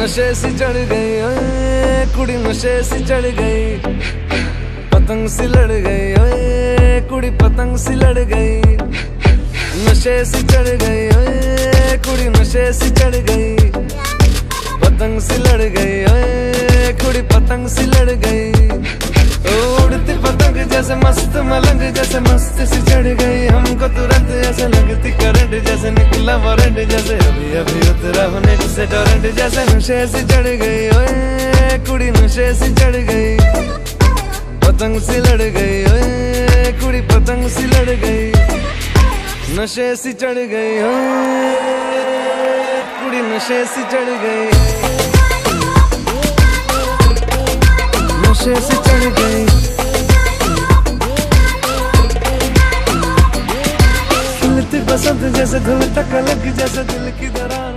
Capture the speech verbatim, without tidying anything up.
नशे सी चढ़ गई, ओए कुड़ी नशे सी चढ़ गई, पतंग सी लड़ गई, ओए कुड़ी पतंग सी लड़ गई। नशे सी चढ़ गई, ओए कुड़ी नशे सी चढ़ गई, पतंग सी लड़ गई, ओए कुड़ी पतंग सी लड़ गई। उड़ती पतंग जैसे मस्त मलंग जैसे मस्त सी चढ़ गई, हमको तुरंत ऐसे लगती करंट जैसे निकला वारंट, जैसे अभी अभी उतरा होने से टोरेंट, जैसे नशे सी चढ़ गई, ओए कुड़ी नशे सी चढ़ गई, पतंग सी लड़ गई, ओए कुड़ी पतंग सी लड़ गई। नशे सी चढ़ गई, ओए कुड़ी नशे सी चढ़ गई, नशे सी चढ़ गई। खिलती बसंत जैसे धुल तक लग जैसे दिल की दरार,